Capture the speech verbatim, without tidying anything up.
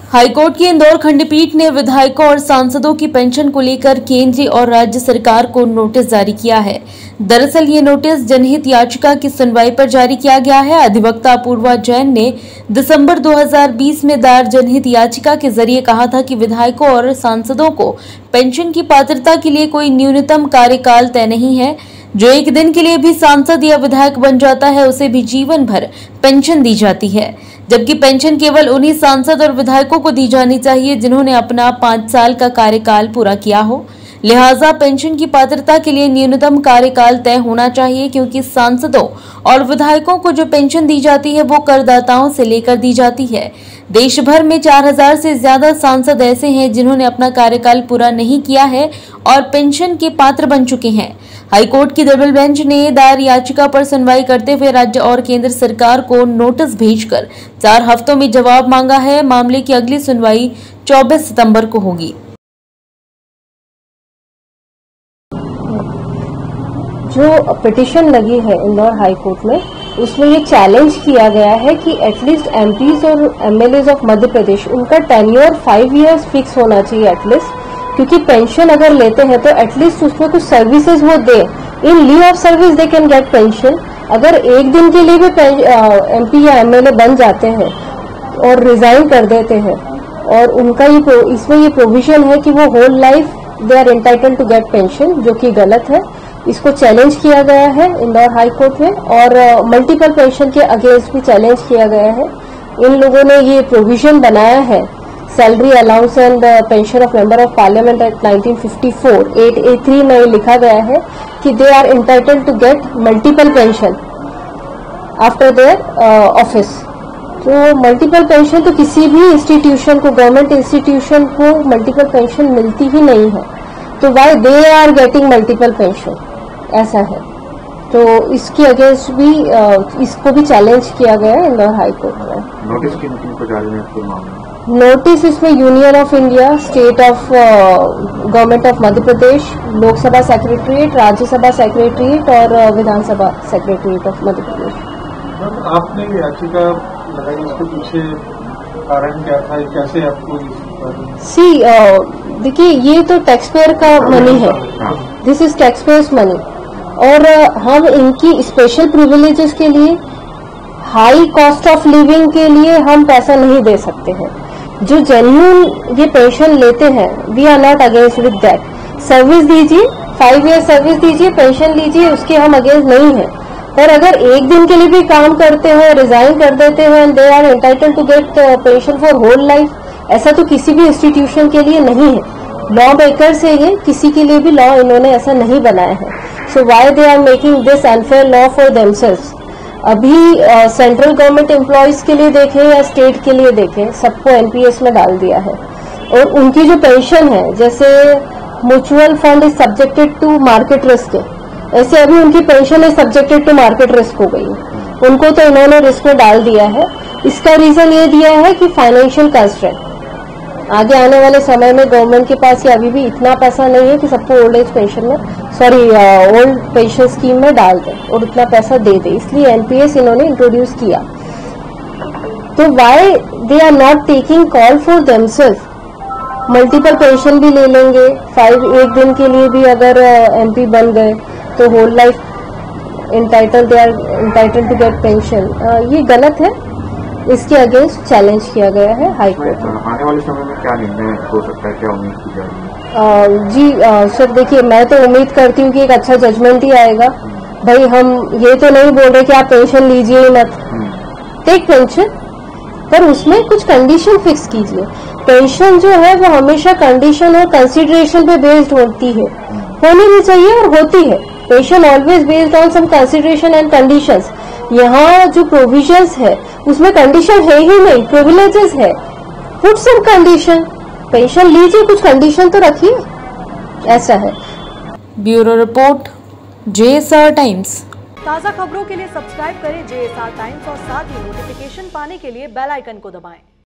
High court की इंदौर खंडपीठ ने विधायकों और सांसदों की पेंशन को लेकर केंद्रीय और राज्य सरकार को नोटिस जारी किया है। दरअसल ये नोटिस जनहित याचिका की सुनवाई पर जारी किया गया है। अधिवक्ता अपूर्वा जैन ने दिसंबर दो हज़ार बीस में दायर जनहित याचिका के जरिए कहा था कि विधायकों और सांसदों को पेंशन की पात्रता के लिए कोई न्यूनतम कार्यकाल तय नहीं है। जो एक दिन के लिए भी सांसद या विधायक बन जाता है उसे भी जीवन भर पेंशन दी जाती है, जबकि पेंशन केवल उन्हीं सांसद और विधायकों को दी जानी चाहिए जिन्होंने अपना पाँच साल का कार्यकाल पूरा किया हो। लिहाजा पेंशन की पात्रता के लिए न्यूनतम कार्यकाल तय होना चाहिए, क्योंकि सांसदों और विधायकों को जो पेंशन दी जाती है वो करदाताओं से लेकर दी जाती है। देश भर में चार हज़ार से ज्यादा सांसद ऐसे हैं जिन्होंने अपना कार्यकाल पूरा नहीं किया है और पेंशन के पात्र बन चुके हैं। हाईकोर्ट की डबल बेंच ने दायर याचिका पर सुनवाई करते हुए राज्य और केंद्र सरकार को नोटिस भेजकर चार हफ्तों में जवाब मांगा है। मामले की अगली सुनवाई चौबीस सितंबर को होगी। जो पिटीशन लगी है इंदौर हाई कोर्ट में, उसमें ये चैलेंज किया गया है कि एटलीस्ट एमपीज और एमएलएज ऑफ मध्य प्रदेश, उनका टेन्योर फाइव इयर्स फिक्स होना चाहिए एटलीस्ट, क्योंकि पेंशन अगर लेते हैं तो एटलीस्ट उसमें कुछ सर्विसेज वो दे। In lieu of service they can get pension. अगर एक दिन के लिए भी एमपी या एमएलए बन जाते हैं और रिजाइन कर देते हैं और उनका ये इसमें ये प्रोविजन है कि वो whole life they are entitled to get pension, जो कि गलत है। इसको चैलेंज किया गया है इंदौर हाई कोर्ट में और मल्टीपल पेंशन के अगेंस्ट भी चैलेंज किया गया है। इन लोगों ने ये प्रोविजन बनाया है salary allowance and pension of member of parliament act nineteen fifty four eight A three में लिखा गया है कि they are entitled to get multiple pension after their office. तो मल्टीपल पेंशन तो किसी भी इंस्टीट्यूशन को, गवर्नमेंट इंस्टीट्यूशन को मल्टीपल पेंशन मिलती ही नहीं है, तो why they are getting multiple pension, ऐसा है। तो इसके अगेंस्ट भी इसको भी चैलेंज किया गया है इंदौर हाई कोर्ट में। नोटिस की मीटिंग को जारी है नोटिस इसमें union of India, state of government of Madhya Pradesh, Lok Sabha secretariat, Rajya Sabha secretariat और विधानसभा सेक्रेटरीट ऑफ मध्य प्रदेश। आपने याचिका लगाई, इसके पीछे कारण क्या था, कैसे आपको? सी देखिए, ये तो टैक्स पेयर का मनी है, this is tax payers money, और हम इनकी स्पेशल प्रिविलेजेस के लिए, हाई कॉस्ट ऑफ लिविंग के लिए हम पैसा नहीं दे सकते हैं। जो जेन्युइन ये पेंशन लेते हैं, we are not against with that. Service दीजिए, फाइव ईयर सर्विस दीजिए, पेंशन लीजिए, उसके हम अगेंस्ट नहीं है। और अगर एक दिन के लिए भी काम करते हैं, रिजाइन कर देते हैं and they are entitled to get pension for whole life, ऐसा तो किसी भी इंस्टीट्यूशन के लिए नहीं है। लॉ मेकर से ये किसी के लिए भी लॉ इन्होंने ऐसा नहीं बनाया है। So why they are making this unfair law for themselves. अभी सेंट्रल गवर्नमेंट एम्प्लॉयज के लिए देखें या स्टेट के लिए देखें, सबको एनपीएस में डाल दिया है। और उनकी जो पेंशन है, जैसे mutual fund is subjected to market risk, ऐसे अभी उनकी pension is subjected to market risk हो गई है। उनको तो इन्होंने रिस्क में डाल दिया है। इसका रीजन ये दिया है कि फाइनेंशियल कंस्ट्रेंट, आगे आने वाले समय में गवर्नमेंट के पास ये अभी भी इतना पैसा नहीं है कि सबको ओल्ड एज पेंशन में, सॉरी ओल्ड पेंशन स्कीम में डाल दे और उतना पैसा दे दे, इसलिए एनपीएस इन्होंने इंट्रोड्यूस किया। तो why they are not taking call for themself, multiple pension भी ले लेंगे, फाइव एक दिन के लिए भी अगर एमपी uh, बन गए तो whole life entitled they are entitled to get pension. ये गलत है, इसके अगेंस्ट चैलेंज किया गया है हाई कोर्ट में। आने वाले समय में क्या निर्णय हो सकता है, क्या उम्मीद की जा रही है? जी सर, देखिए, मैं तो उम्मीद करती हूँ कि एक अच्छा जजमेंट ही आएगा। भाई, हम ये तो नहीं बोल रहे कि आप पेंशन लीजिए ही मत, टेक पेंशन, पर उसमें कुछ कंडीशन फिक्स कीजिए। पेंशन जो है वो हमेशा कंडीशन और कंसिडरेशन पे बेस्ड होती है, होनी भी चाहिए और होती है। Pension always based on some consideration and conditions. यहाँ जो प्रोविजंस है उसमें कंडीशन है ही नहीं, प्रिविलेजेस है। पुट सम कंडीशन, पेंशन लीजिए, कुछ कंडीशन तो रखिए, ऐसा है। Bureau report, JSR Times. ताज़ा खबरों के लिए सब्सक्राइब करें जेएसआर टाइम्स और साथ ही नोटिफिकेशन पाने के लिए बेल आइकन को दबाएं।